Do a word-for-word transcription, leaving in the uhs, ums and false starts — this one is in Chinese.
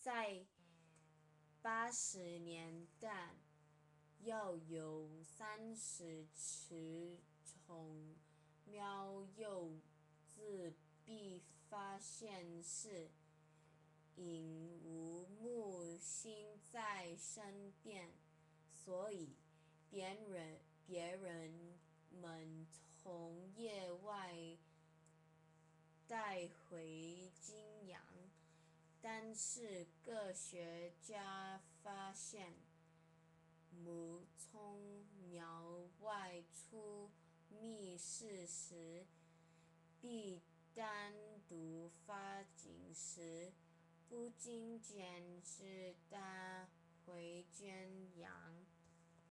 在八十年代，要有三十尺种苗幼子被发现时，因无母亲在身边，所以别人别人们从野外带回敬养。但是科学家发现，母从苗外出觅食时，比单独发情时不仅仅是带回圈养，